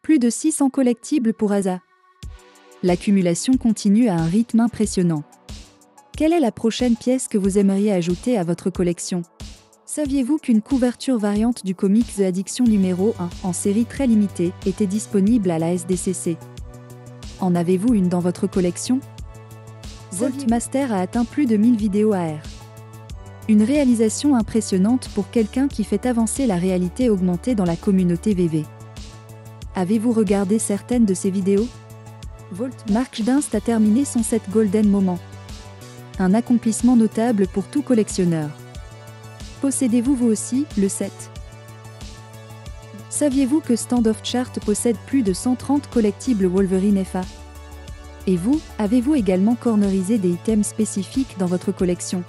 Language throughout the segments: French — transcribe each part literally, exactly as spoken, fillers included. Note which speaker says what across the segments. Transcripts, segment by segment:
Speaker 1: Plus de six cents collectibles pour Asa. L'accumulation continue à un rythme impressionnant. Quelle est la prochaine pièce que vous aimeriez ajouter à votre collection? Saviez-vous qu'une couverture variante du comic The Addiction numéro un, en série très limitée, était disponible à la S D C C? En avez-vous une dans votre collection? Voltmaster a atteint plus de mille vidéos A R. Une réalisation impressionnante pour quelqu'un qui fait avancer la réalité augmentée dans la communauté V V. Avez-vous regardé certaines de ces vidéos? Mark Dinst a terminé son set Golden Moment. Un accomplissement notable pour tout collectionneur. Possédez-vous vous aussi le set? Saviez-vous que Stand of Chart possède plus de cent trente collectibles Wolverine F A? Et vous, avez-vous également cornerisé des items spécifiques dans votre collection?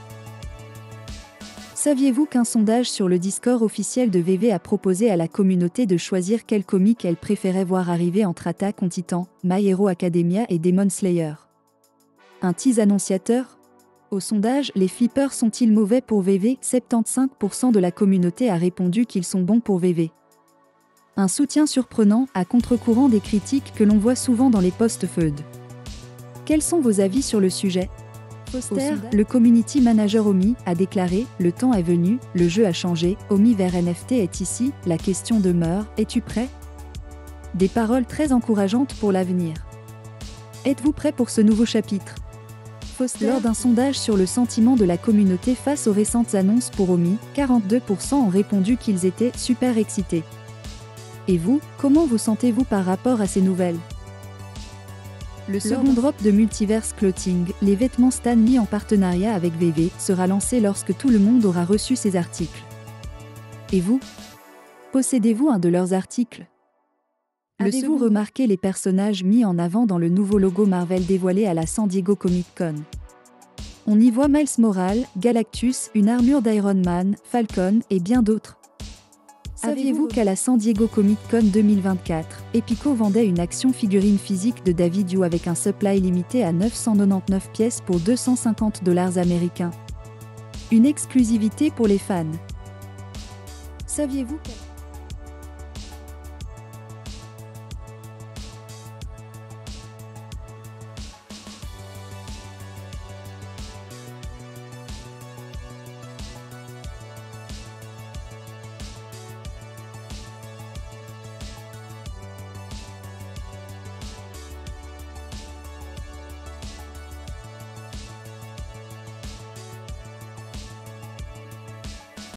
Speaker 1: Saviez-vous qu'un sondage sur le Discord officiel de V V a proposé à la communauté de choisir quel comic elle préférait voir arriver entre Attack on Titan, My Hero Academia et Demon Slayer? Un tease annonciateur? Au sondage, les flippers sont-ils mauvais pour V V? soixante-quinze pour cent de la communauté a répondu qu'ils sont bons pour V V. Un soutien surprenant, à contre-courant des critiques que l'on voit souvent dans les post-feud. Quels sont vos avis sur le sujet? Poster, le community manager Omi a déclaré « Le temps est venu, le jeu a changé, Omi vers N F T est ici, la question demeure, es-tu prêt ?» Des paroles très encourageantes pour l'avenir. Êtes-vous prêt pour ce nouveau chapitre? Foster. Lors d'un sondage sur le sentiment de la communauté face aux récentes annonces pour Omi, quarante-deux pour cent ont répondu qu'ils étaient « super excités ». Et vous, comment vous sentez-vous par rapport à ces nouvelles? Le second drop de Multiverse Clothing, les vêtements Stan Lee en partenariat avec V V, sera lancé lorsque tout le monde aura reçu ces articles. Et vous? Possédez-vous un de leurs articles? Avez-vous remarqué les personnages mis en avant dans le nouveau logo Marvel dévoilé à la San Diego Comic-Con? On y voit Miles Morales, Galactus, une armure d'Iron Man, Falcon et bien d'autres. Saviez-vous qu'à la San Diego Comic-Con deux mille vingt-quatre, Epico vendait une action figurine physique de David Yu avec un supply limité à neuf cent quatre-vingt-dix-neuf pièces pour deux cent cinquante dollars américains? Une exclusivité pour les fans. Saviez-vous que...